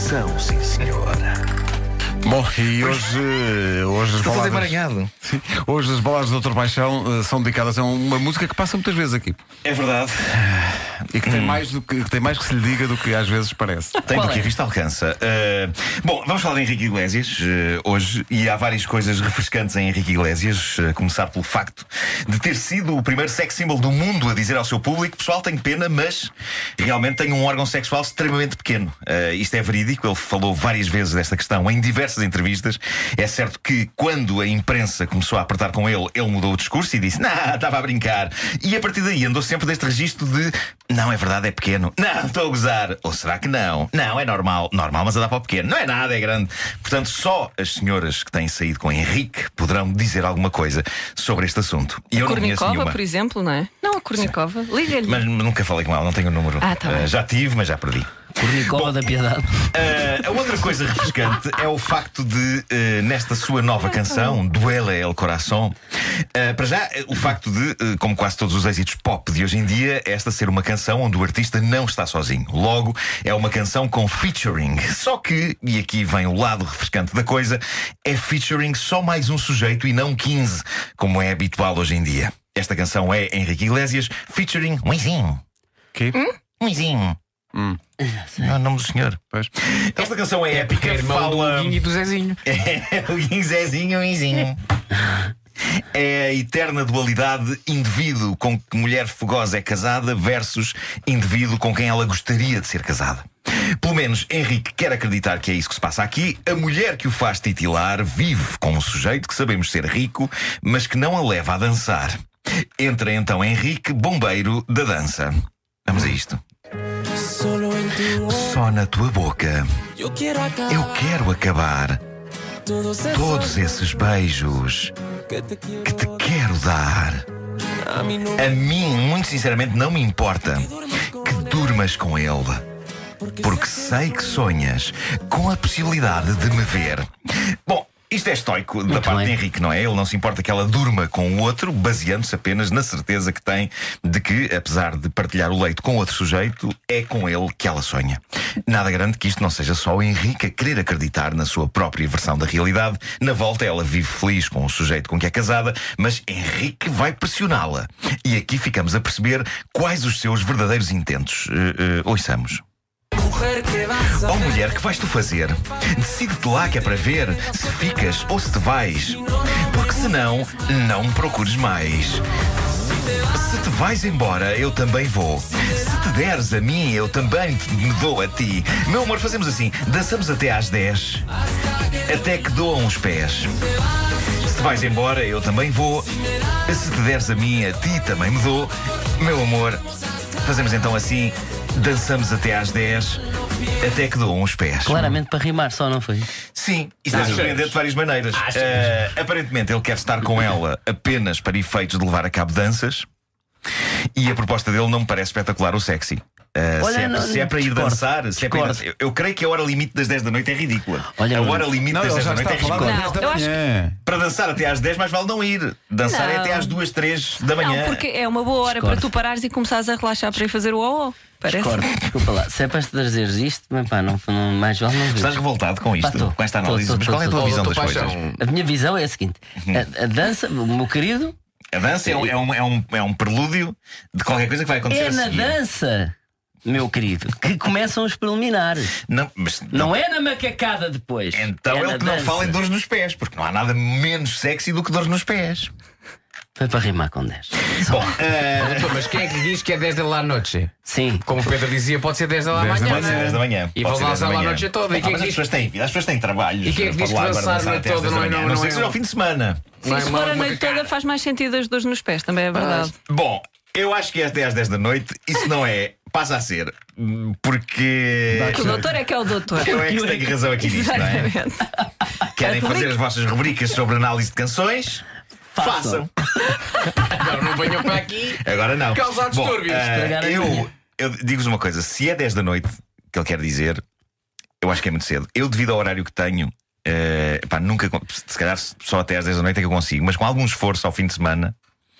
Atenção, sim senhor. Bom, e hoje as Estou a fazer baladas, emaranhado. hoje as baladas do Dr. Paixão são dedicadas a uma música que passa muitas vezes aqui É verdade. e que tem mais que se lhe diga do que às vezes parece. Tem porque a vista alcança. Bom, vamos falar de Henrique Iglesias hoje. E há várias coisas refrescantes em Henrique Iglesias. Começar pelo facto de ter sido o primeiro sex symbol do mundo a dizer ao seu público: pessoal, tenho pena, mas realmente tenho um órgão sexual extremamente pequeno. Isto é verídico. Ele falou várias vezes desta questão em diversas entrevistas. É certo que quando a imprensa começou a apertar com ele, ele mudou o discurso e disse: não, estava a brincar. E a partir daí andou sempre deste registro de: não, é verdade, é pequeno. Não, estou a gozar. Ou será que não? Não, é normal. Normal, mas a dar para o pequeno. Não é nada, é grande. Portanto, só as senhoras que têm saído com Henrique poderão dizer alguma coisa sobre este assunto. E eu não conheço Kornikova, nenhuma. por exemplo, não é? Não, a Kornikova. Liga-lhe. Mas nunca falei com ela, não tenho o número. Ah, tá bem. Já tive, mas já perdi. Kornikova da Piedade. A outra coisa refrescante é o facto de, nesta sua nova canção, Duele el Corazón, para já, o facto de, como quase todos os êxitos pop de hoje em dia, esta ser uma canção onde o artista não está sozinho. Logo, é uma canção com featuring. Só que, e aqui vem o lado refrescante da coisa, é featuring só mais um sujeito e não 15, como é habitual hoje em dia. Esta canção é Henrique Iglesias featuring Luizinho. Que? Luizinho. É o nome do senhor. Pois. Esta canção é épica. É irmão do Fala... Guinho e do Zezinho. É o Guinho, Zezinho, Luizinho. É a eterna dualidade indivíduo com que mulher fogosa é casada versus indivíduo com quem ela gostaria de ser casada. Pelo menos Henrique quer acreditar que é isso que se passa aqui. A mulher que o faz titilar vive com um sujeito que sabemos ser rico, mas que não a leva a dançar. Entra então Henrique, bombeiro da dança. Vamos a isto. Só na tua boca eu quero acabar todos esses beijos que te quero dar. A mim, muito sinceramente, não me importa que durmas com ele, porque sei que sonhas com a possibilidade de me ver. Bom, isto é estoico da parte de Henrique, não é? Ele não se importa que ela durma com o outro, baseando-se apenas na certeza que tem de que, apesar de partilhar o leito com outro sujeito, é com ele que ela sonha. Nada garante que isto não seja só o Henrique a querer acreditar na sua própria versão da realidade. Na volta, ela vive feliz com o sujeito com que é casada, mas Henrique vai pressioná-la. E aqui ficamos a perceber quais os seus verdadeiros intentos. Ouçamos. Oh mulher, que vais tu fazer? Decide-te lá que é para ver se ficas ou se te vais. Porque senão, não me procures mais. Se te vais embora, eu também vou. Se te deres a mim, eu também me dou a ti. Meu amor, fazemos assim, dançamos até às 10, até que doam os pés. Se te vais embora, eu também vou. Se te deres a mim, a ti também me dou. Meu amor, fazemos então assim, dançamos até às 10, até que doam os pés. Claramente para rimar só, não foi? Sim, isto é surpreendente de várias maneiras. Aparentemente ele quer estar com ela apenas para efeitos de levar a cabo danças. E a proposta dele não me parece espetacular ou sexy. Se é para ir dançar, eu creio que a hora limite das 10 da noite é ridícula. Olha, a hora limite das 10 da noite é ridícula. Eu acho Para dançar até às 10 mais vale não ir. Dançar é até às 2, 3 da manhã. Não, porque é uma boa hora para tu parares e começares a relaxar para ir fazer o ó. Parece. Discordo, desculpa lá. Se é para trazeres isto, bem, pá, não, mais vale não ver. Estás revoltado com isto? Tô. Com esta análise? Mas qual é a tua visão das coisas? A minha visão é a seguinte: a dança, o meu querido. A dança é um prelúdio de qualquer coisa que vai acontecer. É na dança, meu querido, que começam os preliminares. Não é na macacada depois. Então ele que não fala em dores nos pés, porque não há nada menos sexy do que dores nos pés. Foi para rimar com 10. Bom, Mas quem é que diz que é 10 da lá à noite? Sim. Como o Pedro dizia, pode ser 10 da lá à manhã. pode ser 10 da manhã. E pode vão ser 10 da dançar lá a manhã. noite toda. E quem é Mas que as diz pessoas têm vida, as pessoas têm trabalhos. E quem é que diz que Pode lá dançar agora a noite até às 10 da toda manhã. Não sei que seja ao fim de semana. Sim, se for a noite toda faz mais sentido as dores nos pés, também é verdade. Bom, eu acho que é até às 10 da noite. Isso não é, passa a ser. Porque O doutor é que é o doutor. eu é que tenho razão aqui nisto, não é? Exatamente. Querem fazer as vossas rubricas sobre análise de canções? Façam. Agora não venham para aqui Agora não. causar Bom, distúrbios. eu digo-vos uma coisa: se é 10 da noite, que ele quer dizer, eu acho que é muito cedo. Eu, devido ao horário que tenho, nunca, se calhar só até às 10 da noite é que eu consigo, mas com algum esforço ao fim de semana,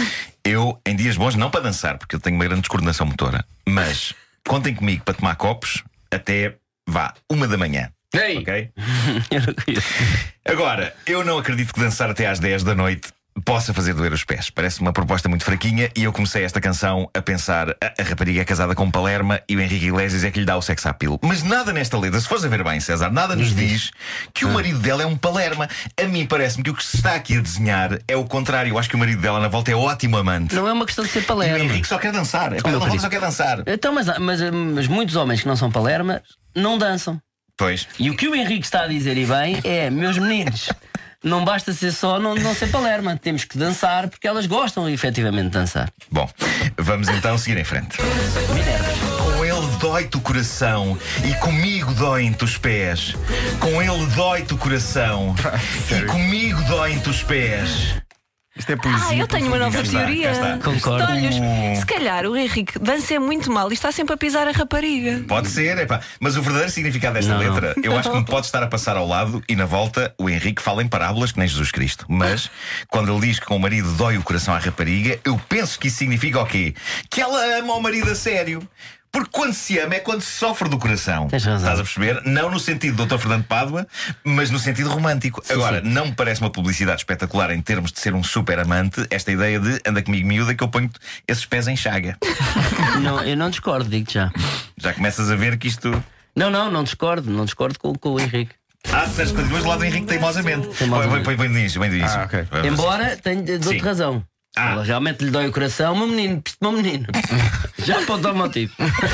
eu, em dias bons, não para dançar, porque eu tenho uma grande descoordenação motora, mas contem comigo para tomar copos até vá, 1 da manhã. Ei! Ok? Agora, eu não acredito que dançar até às 10 da noite possa fazer doer os pés. Parece uma proposta muito fraquinha. E eu comecei esta canção a pensar: a rapariga é casada com Palerma e o Henrique Iglesias é que lhe dá o sex appeal. Mas nada nesta letra, se fores a ver bem, César, nada nos diz que o marido dela é um Palerma. A mim parece-me que o que se está aqui a desenhar é o contrário. Eu acho que o marido dela na volta é ótimo amante. Não é uma questão de ser E o Palerma. Henrique só quer dançar. Na volta só quer dançar. Então, mas muitos homens que não são Palerma não dançam. Pois. E o que o Henrique está a dizer, e bem, é: meus meninos, não basta ser só não ser Palerma. Temos que dançar, porque elas gostam efetivamente de dançar. Bom, vamos então seguir em frente. Com ele dói-te o coração e comigo doem-te os pés. Com ele dói-te o coração e comigo doem-te os pés. Isto é poesia. Eu tenho uma nova teoria. Cá está. Concordo. Se calhar o Henrique dança muito mal e está sempre a pisar a rapariga. Pode ser, epá. Mas o verdadeiro significado desta letra, eu acho que me pode estar a passar ao lado e na volta o Henrique fala em parábolas que nem Jesus Cristo. Mas quando ele diz que com o marido dói o coração à rapariga, eu penso que isso significa o quê? Que ela ama o marido a sério. Porque quando se ama é quando se sofre do coração. Tens razão. Estás a perceber? Não no sentido do Dr. Fernando Pádua, mas no sentido romântico. Agora, sim. não me parece uma publicidade espetacular em termos de ser um super amante esta ideia de anda comigo miúda que eu ponho esses pés em chaga. Não, eu não discordo, digo-te já. Já começas a ver que isto... Não discordo. Não discordo com o Henrique. Disseste coisas do lado do Henrique teimosamente. Põe do início, ok. Vamos. Dou-te razão. Ela realmente lhe dói o coração, meu menino, Já para o automotivo.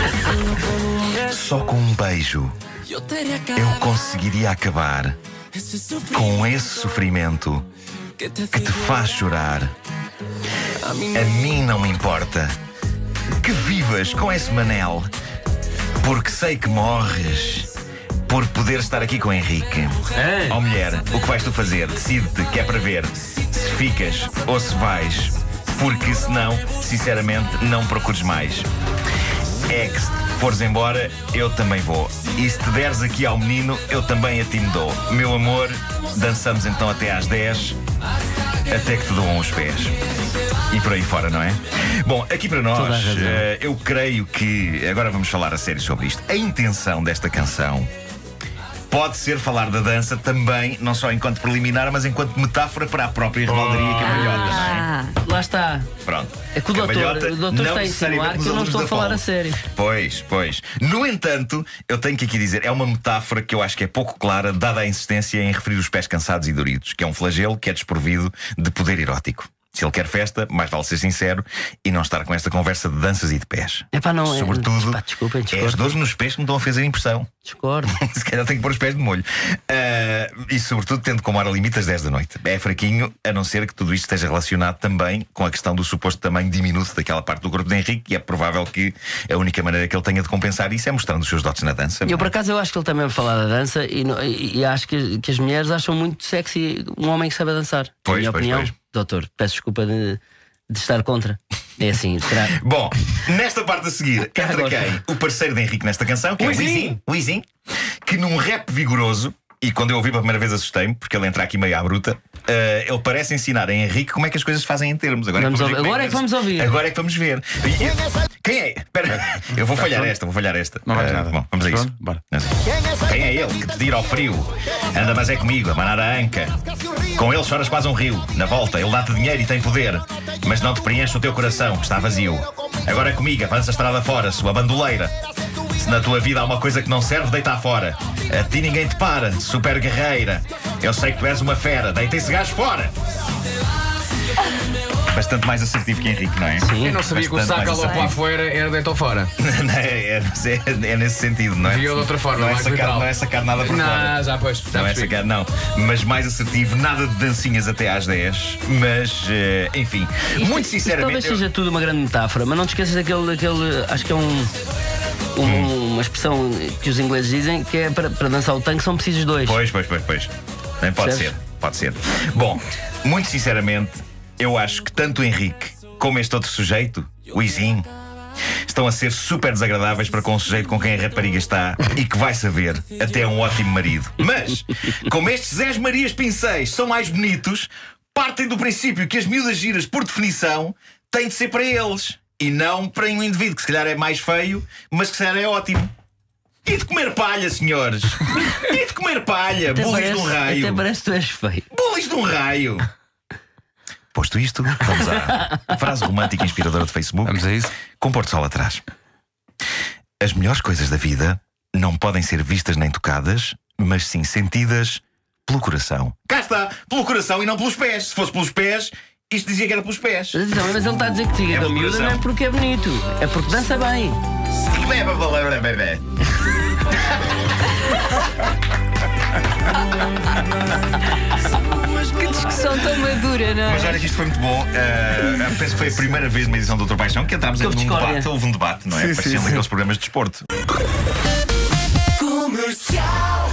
Só com um beijo eu conseguiria acabar com esse sofrimento que te faz chorar. A mim não me importa que vivas com esse Manel, porque sei que morres por poder estar aqui com o Henrique. Ó mulher, o que vais tu fazer? Decide-te, que é para ver se ficas ou se vais, porque senão, sinceramente, não procures mais. É que se fores embora, eu também vou. E se te deres aqui ao menino, eu também a ti me dou. Meu amor, dançamos então até às 10, até que te doam os pés. E por aí fora, não é? Bom, aqui para nós, eu creio que... Agora vamos falar a sério sobre isto. A intenção desta canção pode ser falar da dança também, não só enquanto preliminar, mas enquanto metáfora para a própria rebaldaria cavalhota, não é? Lá está. Pronto. É que o doutor está a insinuar que eu não estou a falar a sério. Pois. No entanto, eu tenho que aqui dizer, é uma metáfora que eu acho que é pouco clara, dada a insistência em referir os pés cansados e doridos, que é um flagelo que é desprovido de poder erótico. Se ele quer festa, mais vale ser sincero e não estar com esta conversa de danças e de pés. Sobretudo, desculpem. É as dores nos pés que me estão a fazer impressão. Discordo. Se calhar tenho que pôr os pés de molho. E sobretudo tendo como hora limite às 10 da noite. É fraquinho, a não ser que tudo isto esteja relacionado também com a questão do suposto tamanho diminuto daquela parte do corpo de Henrique, e é provável que a única maneira que ele tenha de compensar isso é mostrando os seus dotes na dança. Eu por acaso eu acho que ele também vai falar da dança e acho que as mulheres acham muito sexy um homem que sabe dançar. Na minha opinião. Doutor, peço desculpa de estar contra. É assim, será? Bom, nesta parte a seguir, entra quem? O parceiro de Henrique nesta canção, que é o Wisin, que num rap vigoroso, e quando eu ouvi pela primeira vez assustei-me, porque ele entra aqui meio à bruta, ele parece ensinar a Henrique como é que as coisas se fazem em termos. Agora é que vamos ouvir. Agora é que vamos ver. Quem é? Espera, eu vou falhar esta. Não vai nada. Bom, vamos a isso. Bora. Quem é ele que te tira ao frio? Anda, mas é comigo, a manar a anca. Com ele choras quase um rio. Na volta, ele dá-te dinheiro e tem poder, mas não te preenche o teu coração, está vazio. Agora é comigo, avança a estrada fora, sua bandoleira. Se na tua vida há uma coisa que não serve, deita fora. A ti ninguém te para, super guerreira. Eu sei que tu és uma fera, deita esse gajo fora. Bastante mais assertivo que Henrique, não é? Sim. Eu não sabia que o saco lá para fora era deitou fora. É nesse sentido, não é? Viu de outra forma, não é sacar nada para fora. Não, já pois. Não é sacar, não. Mas mais assertivo, nada de dancinhas até às 10. Mas, enfim, muito sinceramente. Talvez seja tudo uma grande metáfora, mas não te esqueças daquele acho que é uma expressão que os ingleses dizem que é para dançar o tango são precisos dois. Pois. Bem, pode ser. Bom, muito sinceramente, eu acho que tanto o Henrique como este outro sujeito, o Wisin, estão a ser super desagradáveis para com o sujeito com quem a rapariga está e que vai saber até é um ótimo marido. Mas, como estes Zés Marias Pincéis são mais bonitos, partem do princípio que as miúdas giras, por definição, têm de ser para eles e não para um indivíduo que se calhar é mais feio, mas que se calhar é ótimo. E de comer palha, senhores? E de comer palha? Bullies de um raio. Até parece que tu és feio. Bullies de um raio. Posto isto, vamos à frase romântica e inspiradora de Facebook. Vamos a isso. Com Porto Sol atrás. As melhores coisas da vida não podem ser vistas nem tocadas, mas sim sentidas pelo coração. Cá está, pelo coração e não pelos pés. Se fosse pelos pés, isto dizia que era pelos pés. Não, mas ele está a dizer que diga da miúda não é porque é bonito, é porque dança bem. Que discussão tão madura, não é? Mas olha que isto foi muito bom. Penso que foi a primeira vez numa edição do Doutor Paixão que entramos num debate. Houve um debate, não é? Parecendo aqueles programas de desporto. Comercial.